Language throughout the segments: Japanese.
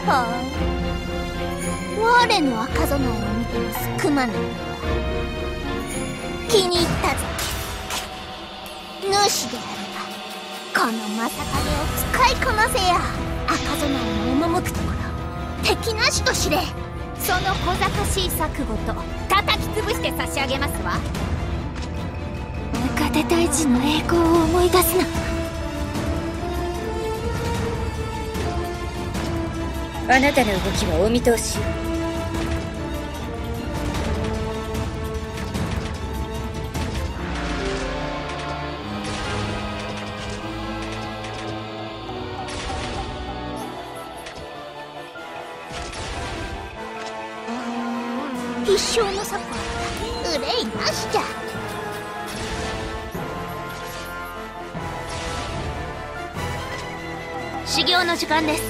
はあ、我の赤備えを見てもすくまぬ。気に入ったぞ。主であるがこの正影を使いこなせや。赤備えの赴くところ敵なしと知れ。その小賢しい錯誤と叩き潰して差し上げますわ。ムカデ大地の栄光を思い出すな。 あなたの動きはお見通し。 必勝の策は憂いなしじゃ。修行の時間です。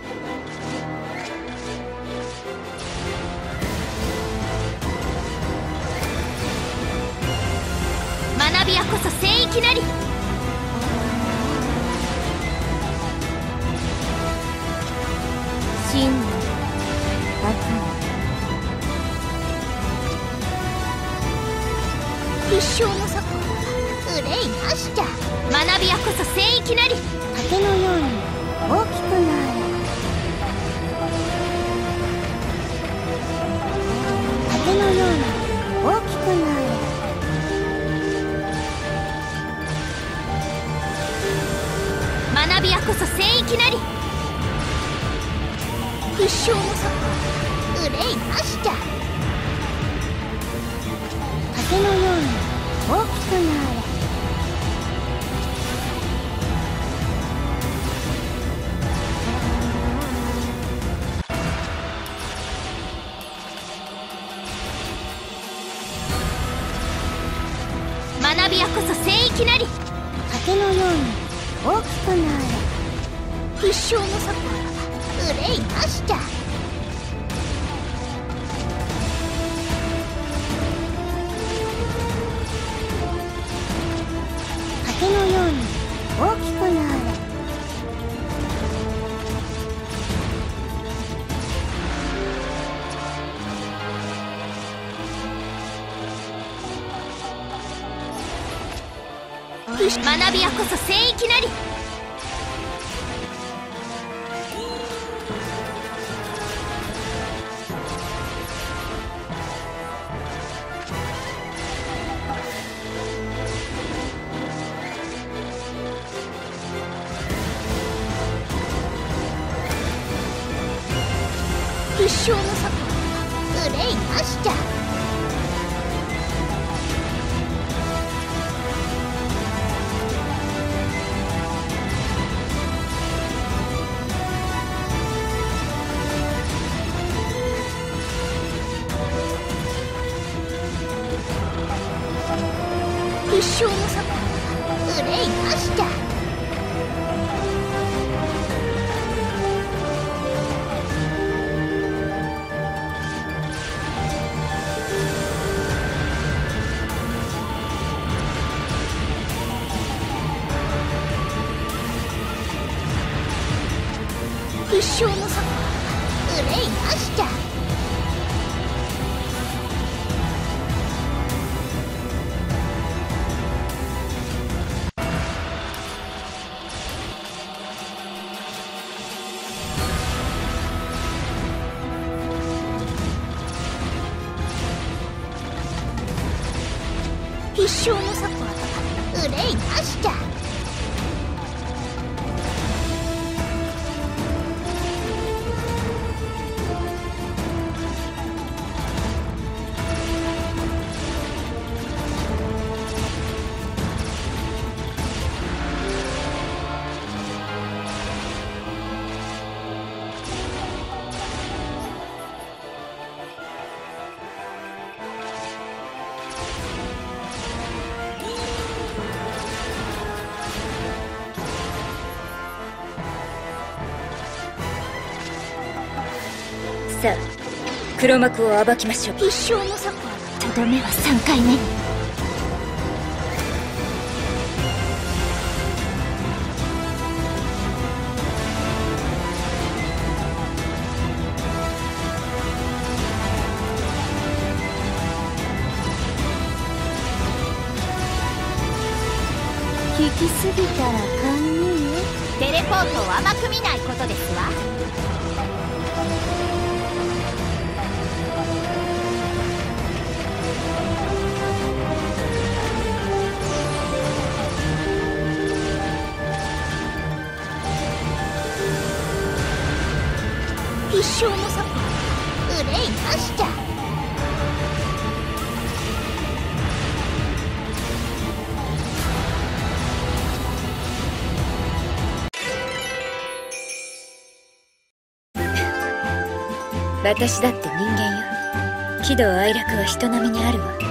学び屋こそ聖域なり。真の悪魔。必勝の策は憂いなしじゃ。学び屋こそ聖域なり。竹のように大きくなれ。竹のように大きくなれ。学び屋こそ聖域なり。必勝の策は憂いなしじゃ。竹のように大きくなれ。学び屋こそ聖域なり。竹のように大きくなれ。必勝の策は憂いなしじゃ。竹のように大きくなれ。学び屋こそ聖域なり。必勝の策は憂いなしじゃ。必勝の策は憂いなしじゃ。必勝の策は憂いなしじゃ。必勝の策は憂いなしじゃ。 さあ、黒幕を暴きましょう。 必勝の策はとどめは3回目に。 きすぎたら堪忍よ。テレポートを甘く見ないことですわ。一生の策憂いなしじゃ。 私だって人間よ。喜怒哀楽は人並みにあるわ。